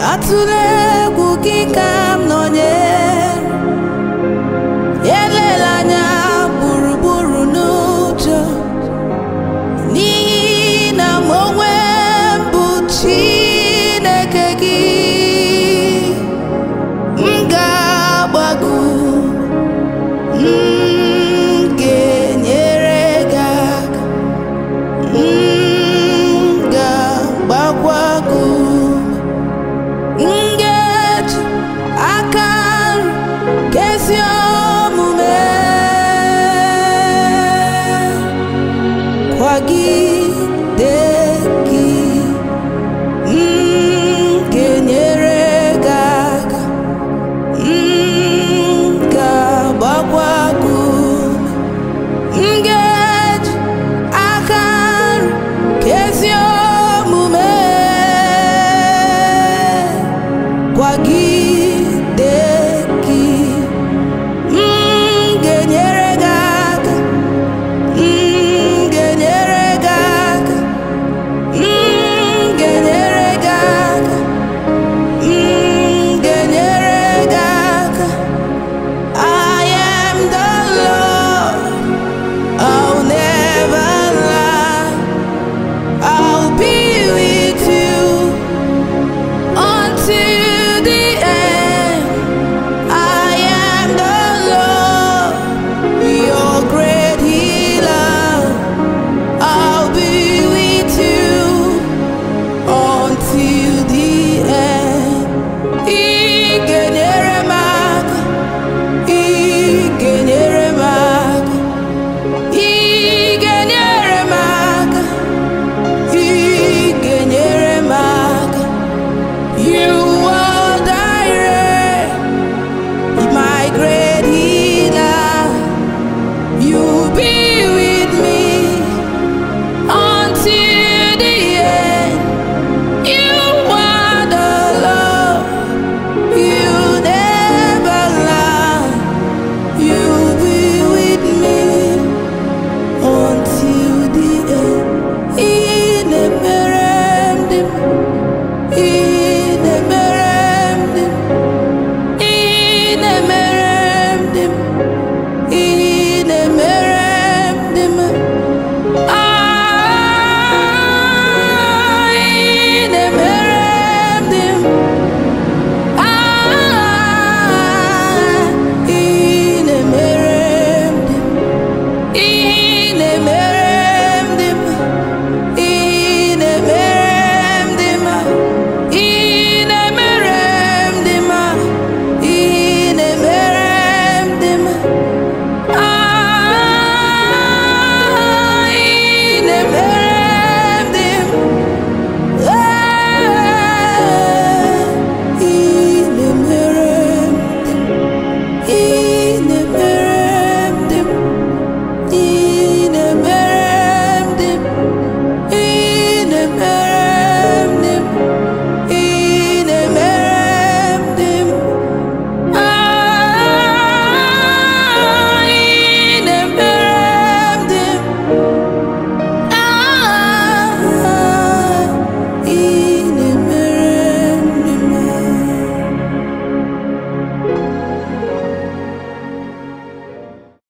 atụle egwu gị ka m nọnyere, elela anya gburugburu n'ụjọ, n'ihi na m onwe m bụ Chineke gị. M ga-agbago, m ga-enyere gị aka, m ga-agbakwago, m ga-eji aka nke ezi omume kwagide gị, m ga-enyere gị aka, m ga-agbakwago, m ga-eji aka nke ezi omume kwagide gị, m ga-enyere gị aka, m ga-enyere gị aka, m ga-enyere gị aka, m ga-enyere gị aka. I am the Lord, I'll never lie, I'll be with you until the end. I am the Lord, your great healer, I'll be with you until the end. Ị ga-enyere m aka, ị ga-enyere m aka, ị ga-enyere m aka, ị ga-enyere m aka. You are direct, my great healer, you'll be with me until the end. You are the Lord, you never lie, you'll be with me until the end. Ị na-emere ndị m